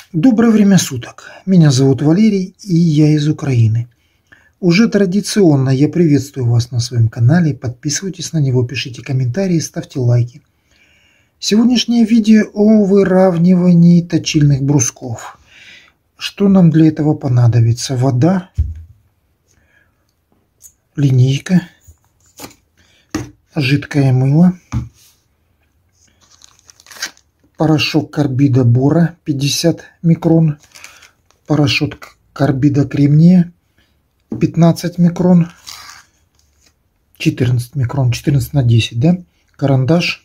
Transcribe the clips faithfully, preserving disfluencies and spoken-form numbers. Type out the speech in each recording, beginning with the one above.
Доброе время суток. Меня зовут Валерий, и я из Украины. Уже традиционно я приветствую вас на своем канале. Подписывайтесь на него, пишите комментарии, ставьте лайки. Сегодняшнее видео о выравнивании точильных брусков. Что нам для этого понадобится? Вода, линейка, жидкое мыло, порошок карбида бора пятьдесят микрон, порошок карбида кремния пятнадцать микрон, четырнадцать микрон, четырнадцать на десять, да? Карандаш,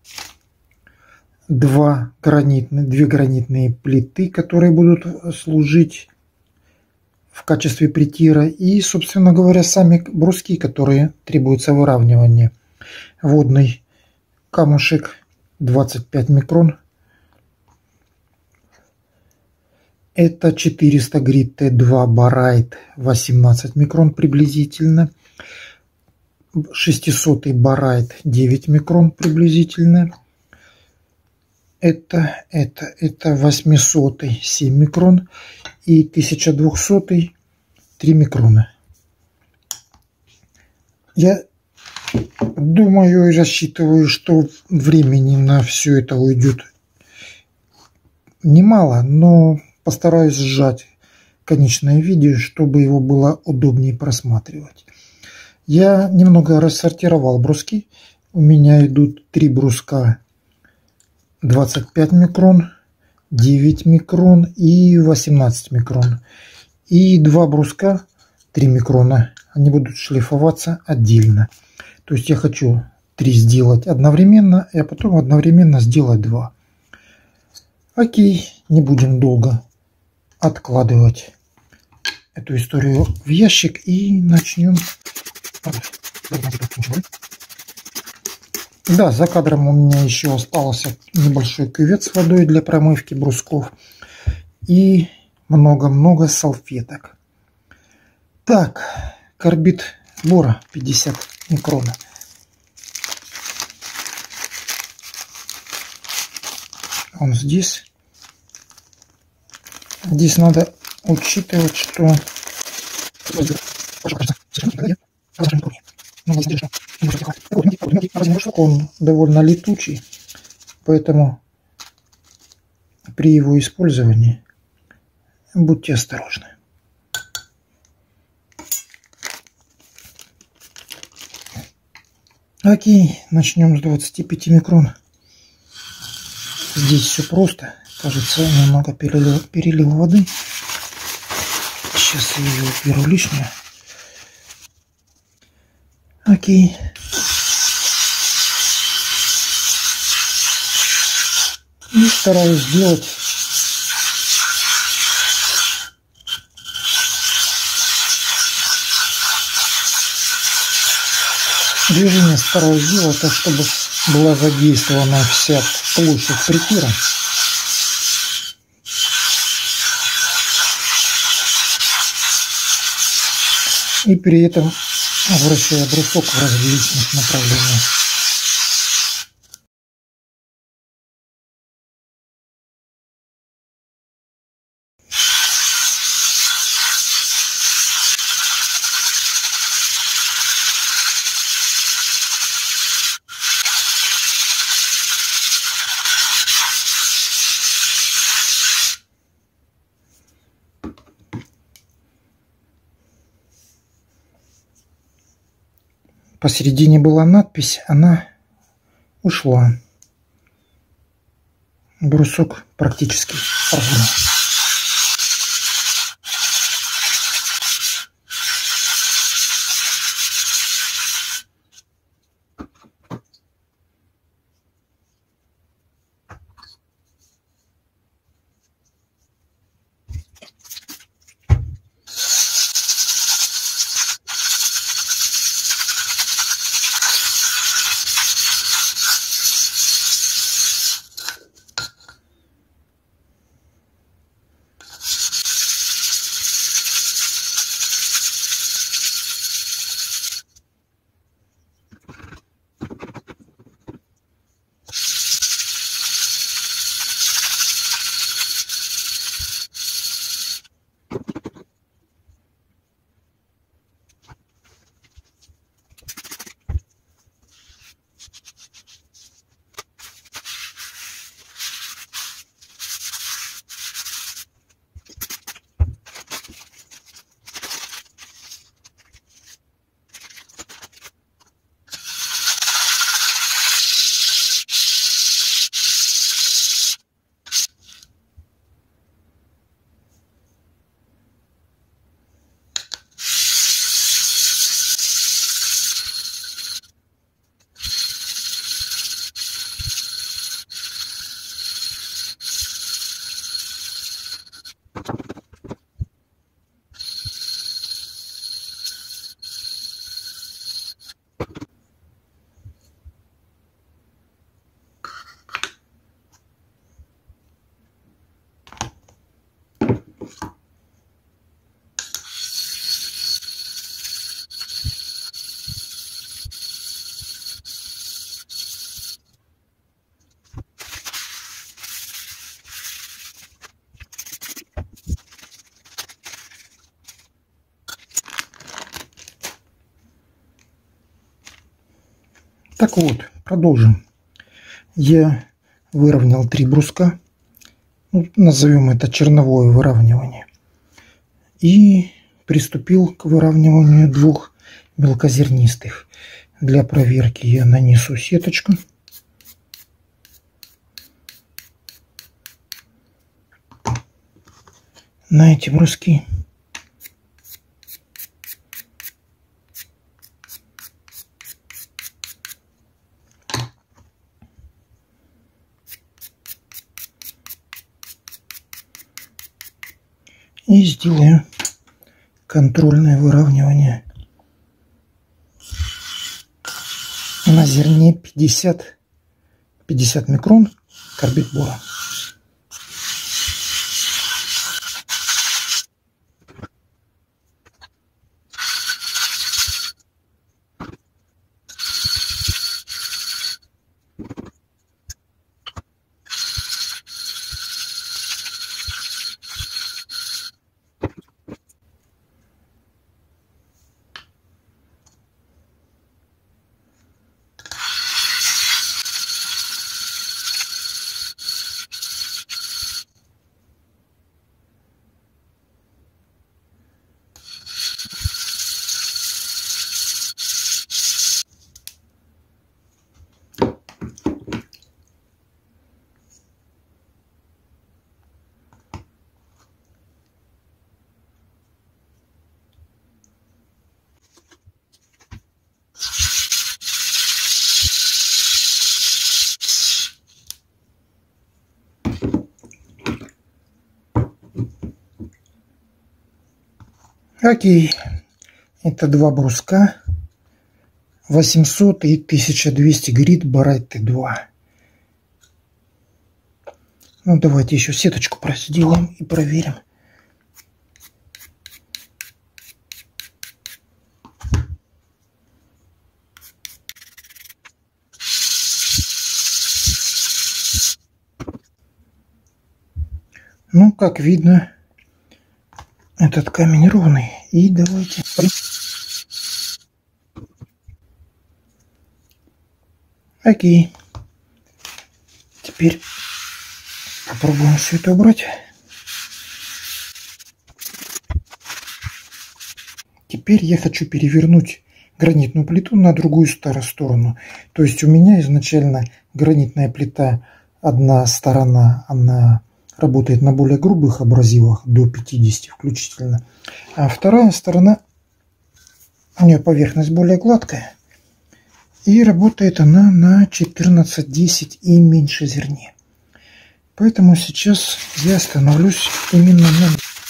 два гранитные, две гранитные плиты, которые будут служить в качестве притира, и, собственно говоря, сами бруски, которые требуются выравнивания. Водный камушек двадцать пять микрон. Это четыреста грит Т два барайт восемнадцать микрон приблизительно. шестьсот барайт девять микрон приблизительно. Это, это, это восемьсот семь микрон и тысяча двести три микрона. Я думаю и рассчитываю, что времени на все это уйдет немало, но постараюсь сжать конечное видео, чтобы его было удобнее просматривать. Я немного рассортировал бруски. У меня идут три бруска двадцать пять микрон, девять микрон и восемнадцать микрон. И два бруска три микрона. Они будут шлифоваться отдельно. То есть я хочу три сделать одновременно, а потом одновременно сделать два. Окей, не будем долго откладывать эту историю в ящик и начнем. Да, за кадром у меня еще остался небольшой кювет с водой для промывки брусков и много-много салфеток. Так, карбид бора пятьдесят микрон. Он здесь. Здесь надо учитывать, что он довольно летучий, поэтому при его использовании будьте осторожны. Окей, начнем с двадцати пяти микрон. Здесь все просто. Кажется, немного перелил, перелил воды. Сейчас я ее уберу лишнее. Окей. И стараюсь сделать движение, стараюсь сделать так, чтобы была задействована вся площадь притира. И при этом вращая брусок в различных направлениях. Посередине была надпись, она ушла. Брусок практически ровно. Так вот, продолжим. Я выровнял три бруска. Ну, назовем это черновое выравнивание. И приступил к выравниванию двух мелкозернистых. Для проверки я нанесу сеточку. На эти бруски. И сделаю контрольное выравнивание на зерне пятьдесят, пятьдесят микрон карбид бора. Окей, это два бруска, восемьсот и тысяча двести грит Барайтты два. Ну, давайте еще сеточку сделаем и проверим. Ну, как видно, этот камень ровный. И давайте... Окей. Теперь попробуем все это убрать. Теперь я хочу перевернуть гранитную плиту на другую сторону. То есть у меня изначально гранитная плита, одна сторона, она работает на более грубых абразивах, до пятидесяти включительно. А вторая сторона, у нее поверхность более гладкая. И работает она на четырнадцать десять и меньше зерне. Поэтому сейчас я остановлюсь именно на...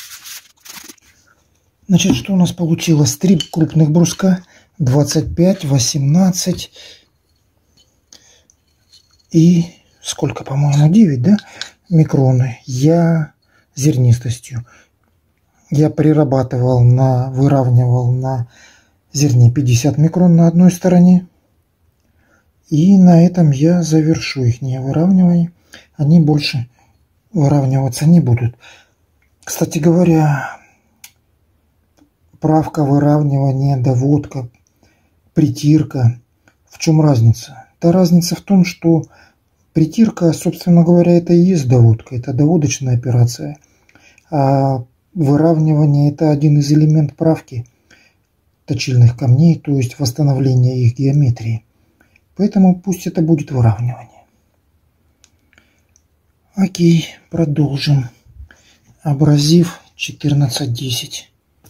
Значит, что у нас получилось? Три крупных бруска, двадцать пять, восемнадцать и сколько, по-моему, девять, да, микроны. Я зернистостью. Я прирабатывал на, выравнивал на зерне пятьдесят микрон на одной стороне. И на этом я завершу их выравнивание. Они больше выравниваться не будут. Кстати говоря, правка, выравнивание, доводка, притирка. В чем разница? Та разница в том, что притирка, собственно говоря, это и есть доводка. Это доводочная операция. А выравнивание – это один из элементов правки точильных камней, то есть восстановления их геометрии. Поэтому пусть это будет выравнивание. Окей, продолжим. Абразив четырнадцать десять.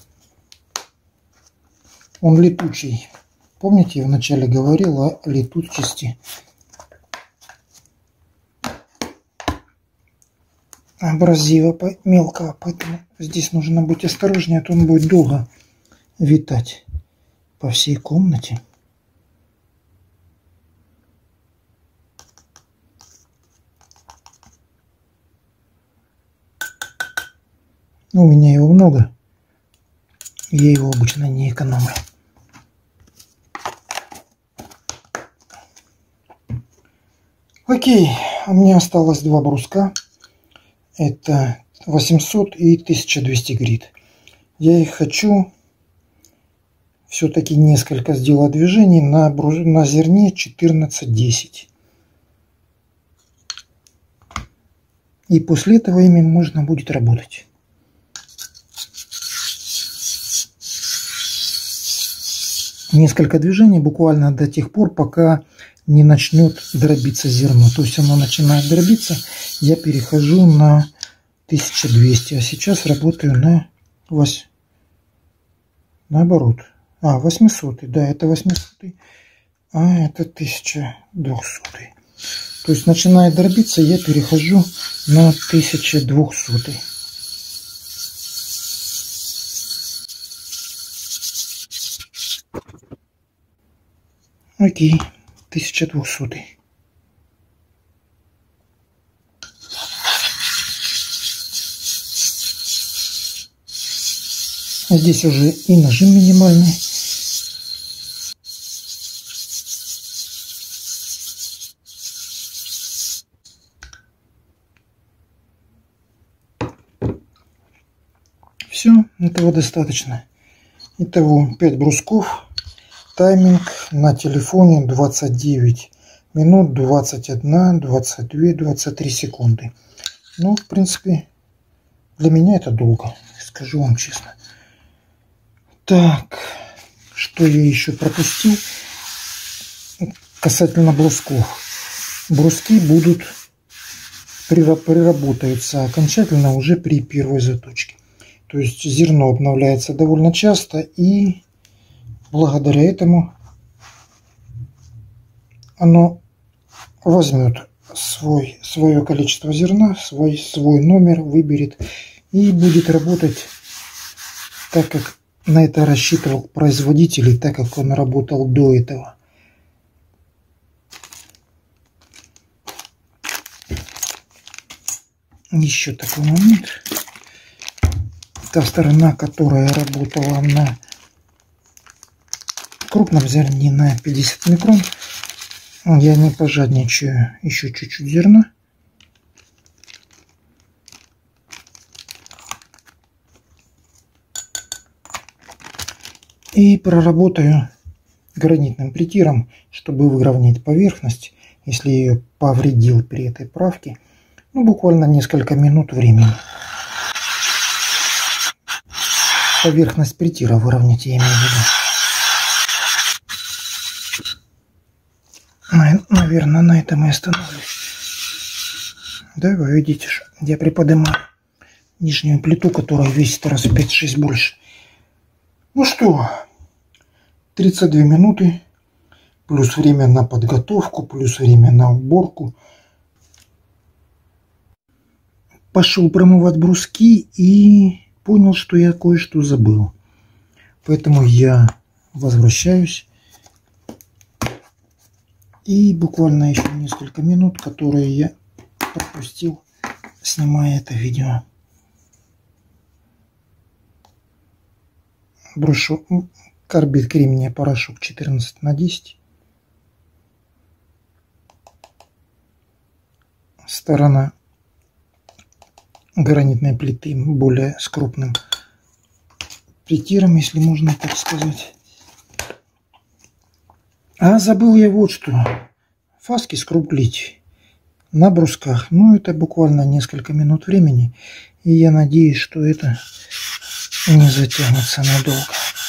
Он летучий. Помните, я вначале говорил о летучести абразива мелкого, поэтому здесь нужно быть осторожнее, а то он будет долго витать по всей комнате. У меня его много, я его обычно не экономлю. Окей, у меня осталось два бруска. Это восемьсот и тысяча двести грит. Я их хочу все-таки несколько сделал движений на, на зерне четырнадцать десять. И после этого ими можно будет работать. Несколько движений буквально до тех пор, пока не начнет дробиться зерно. То есть оно начинает дробиться, я перехожу на тысяча двести. А сейчас работаю на восемь. Наоборот. А, восемьсот. Да, это восемьсот. А, это тысяча двести. То есть начинает дробиться, я перехожу на тысяча двести. Окей, тысяча двести. Здесь уже и нажим минимальный. Все, этого достаточно. Итого пять брусков. Тайминг на телефоне двадцать девять минут двадцать одна, двадцать две, двадцать три секунды. Ну, в принципе, для меня это долго, скажу вам честно. Так, что я еще пропустил касательно брусков. Бруски будут приработаются окончательно уже при первой заточке. То есть зерно обновляется довольно часто, и благодаря этому оно возьмет свой, свое количество зерна, свой, свой номер, выберет и будет работать так, как на это рассчитывал производитель и так, как он работал до этого. Еще такой момент. Та сторона, которая работала на крупном зерне на пятьдесят микрон, я не пожадничаю, еще чуть-чуть зерна. И проработаю гранитным притиром, чтобы выровнять поверхность, если я ее повредил при этой правке. Ну, буквально несколько минут времени. Поверхность притира выровнять, я имею в виду. Наверное, на этом и остановлюсь. Да, вы видите, я приподнимаю нижнюю плиту, которая весит раз в пять-шесть больше. Ну что, тридцать две минуты, плюс время на подготовку, плюс время на уборку. Пошел промывать бруски и понял, что я кое-что забыл. Поэтому я возвращаюсь. И буквально еще несколько минут, которые я пропустил, снимая это видео. Брошу карбид кремния порошок четырнадцать на десять. Сторона гранитной плиты более с крупным притиром, если можно так сказать. А забыл я вот что. Фаски скруглить на брусках. Ну, это буквально несколько минут времени. И я надеюсь, что это не затянется надолго.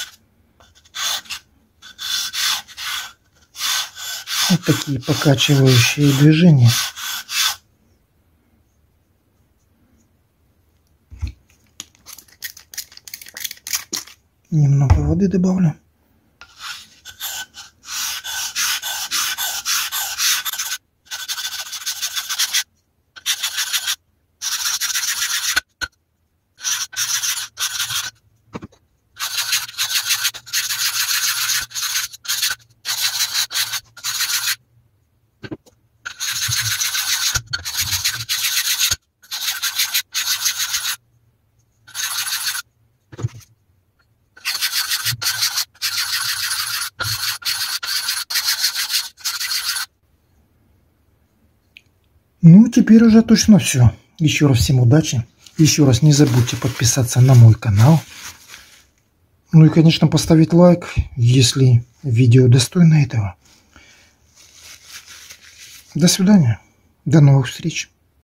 Вот такие покачивающие движения. Немного воды добавлю. Ну, теперь уже точно все. Еще раз всем удачи. Еще раз не забудьте подписаться на мой канал. Ну и, конечно, поставить лайк, если видео достойно этого. До свидания. До новых встреч.